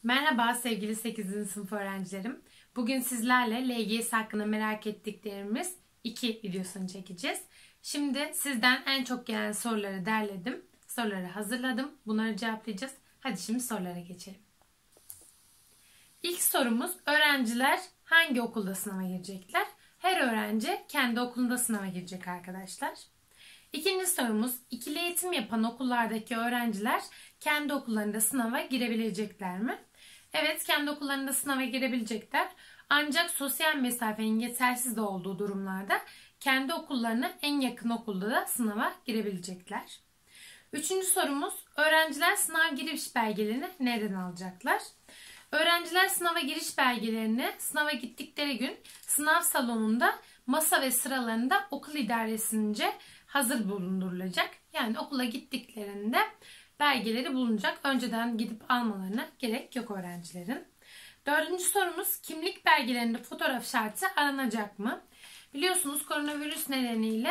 Merhaba sevgili 8. sınıf öğrencilerim. Bugün sizlerle LGS hakkında merak ettiklerimiz 2 videosunu çekeceğiz. Şimdi sizden en çok gelen soruları derledim. Soruları hazırladım. Bunları cevaplayacağız. Hadi şimdi sorulara geçelim. İlk sorumuz, öğrenciler hangi okulda sınava girecekler? Her öğrenci kendi okulunda sınava girecek arkadaşlar. İkinci sorumuz, ikili eğitim yapan okullardaki öğrenciler kendi okullarında sınava girebilecekler mi? Evet, kendi okullarında sınava girebilecekler. Ancak sosyal mesafenin yetersiz de olduğu durumlarda kendi okullarına en yakın okulda da sınava girebilecekler. Üçüncü sorumuz, öğrenciler sınav giriş belgelerini nereden alacaklar? Öğrenciler sınava giriş belgelerini sınava gittikleri gün sınav salonunda masa ve sıralarında okul idaresince hazır bulundurulacak. Yani okula gittiklerinde belgeleri bulunacak. Önceden gidip almalarına gerek yok öğrencilerin. Dördüncü sorumuz, kimlik belgelerinde fotoğraf şartı aranacak mı? Biliyorsunuz koronavirüs nedeniyle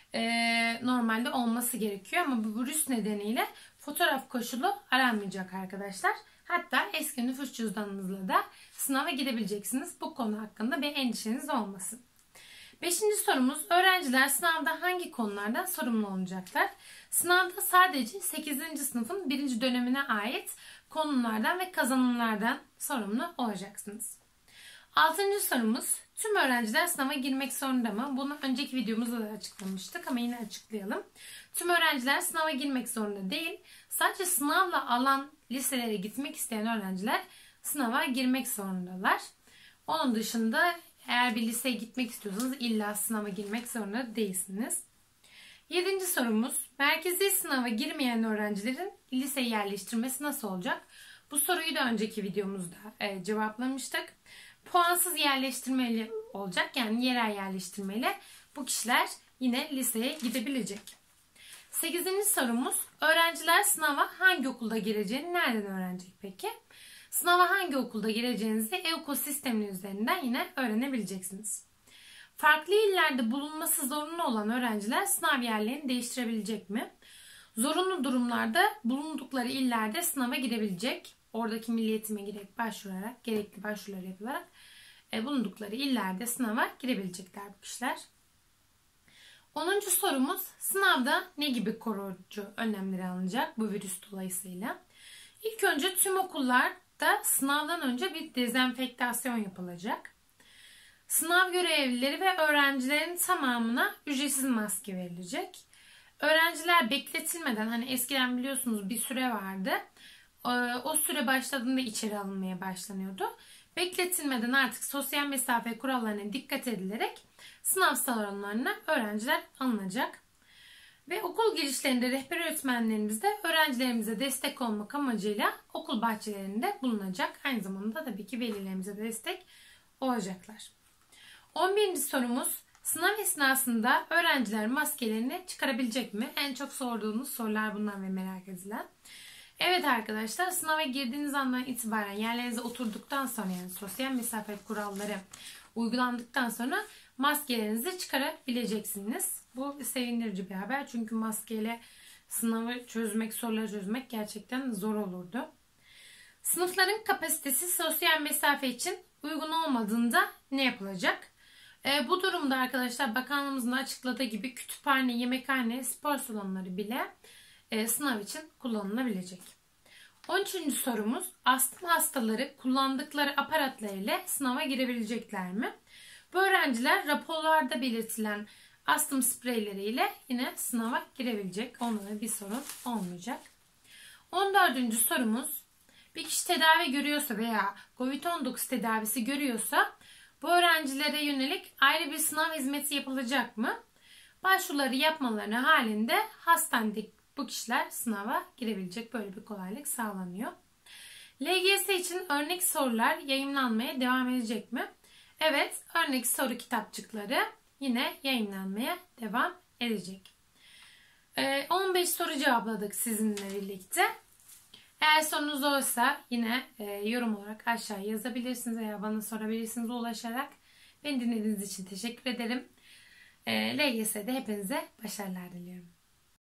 normalde olması gerekiyor ama bu virüs nedeniyle fotoğraf koşulu aranmayacak arkadaşlar. Hatta eski nüfus cüzdanınızla da sınava gidebileceksiniz. Bu konu hakkında bir endişeniz olmasın. Beşinci sorumuz, öğrenciler sınavda hangi konulardan sorumlu olacaklar? Sınavda sadece 8. sınıfın 1. dönemine ait konulardan ve kazanımlardan sorumlu olacaksınız. Altıncı sorumuz, tüm öğrenciler sınava girmek zorunda mı? Bunu önceki videomuzda da açıklamıştık ama yine açıklayalım. Tüm öğrenciler sınava girmek zorunda değil. Sadece sınavla alan liselere gitmek isteyen öğrenciler sınava girmek zorundalar. Onun dışında eğer bir liseye gitmek istiyorsanız illa sınava girmek zorunda değilsiniz. Yedinci sorumuz, merkezi sınava girmeyen öğrencilerin lise yerleştirmesi nasıl olacak? Bu soruyu da önceki videomuzda cevaplamıştık. Puansız yerleştirmeli olacak, yani yerel yerleştirmeyle bu kişiler yine liseye gidebilecek. Sekizinci sorumuz, öğrenciler sınava hangi okulda gireceğini nereden öğrenecek peki? Sınava hangi okulda gireceğinizi e-okul sisteminin üzerinden yine öğrenebileceksiniz. Farklı illerde bulunması zorunlu olan öğrenciler sınav yerlerini değiştirebilecek mi? Zorunlu durumlarda bulundukları illerde sınava girebilecek. Oradaki Milli Eğitim'e girerek başvurarak, gerekli başvuruları yapılarak bulundukları illerde sınava girebilecekler bu kişiler. 10. sorumuz, sınavda ne gibi koruyucu önlemleri alınacak bu virüs dolayısıyla? İlk önce tüm okullarda sınavdan önce bir dezenfektasyon yapılacak. Sınav görevlileri ve öğrencilerin tamamına ücretsiz maske verilecek. Öğrenciler bekletilmeden, hani eskiden biliyorsunuz bir süre vardı. O süre başladığında içeri alınmaya başlanıyordu. Bekletilmeden artık sosyal mesafe kurallarına dikkat edilerek sınav salonlarına öğrenciler alınacak. Ve okul girişlerinde rehber öğretmenlerimiz de öğrencilerimize destek olmak amacıyla okul bahçelerinde bulunacak. Aynı zamanda tabii ki velilerimize destek olacaklar. 11. sorumuz, sınav esnasında öğrenciler maskelerini çıkarabilecek mi? En çok sorduğunuz sorular bunlar ve merak edilen. Evet arkadaşlar, sınava girdiğiniz andan itibaren yerlerinize oturduktan sonra, yani sosyal mesafe kuralları uygulandıktan sonra maskelerinizi çıkarabileceksiniz. Bu sevindirici bir haber çünkü maskeyle sınavı çözmek, soruları çözmek gerçekten zor olurdu. Sınıfların kapasitesi sosyal mesafe için uygun olmadığında ne yapılacak? Bu durumda arkadaşlar bakanlığımızın açıkladığı gibi kütüphane, yemekhane, spor salonları bile sınav için kullanılabilecek. 13. sorumuz, astım hastaları kullandıkları aparatlar ile sınava girebilecekler mi? Bu öğrenciler raporlarda belirtilen astım spreyleriyle yine sınava girebilecek. Onlara bir sorun olmayacak. 14. sorumuz, bir kişi tedavi görüyorsa veya COVID-19 tedavisi görüyorsa bu öğrencilere yönelik ayrı bir sınav hizmeti yapılacak mı? Başvuruları yapmaları halinde hastanede bu kişiler sınava girebilecek, böyle bir kolaylık sağlanıyor. LGS için örnek sorular yayınlanmaya devam edecek mi? Evet, örnek soru kitapçıkları yine yayınlanmaya devam edecek. 15 soru cevapladık sizinle birlikte. Eğer sorunuz olursa yine yorum olarak aşağıya yazabilirsiniz veya bana sorabilirsiniz ulaşarak. Beni dinlediğiniz için teşekkür ederim. LGS'de hepinize başarılar diliyorum.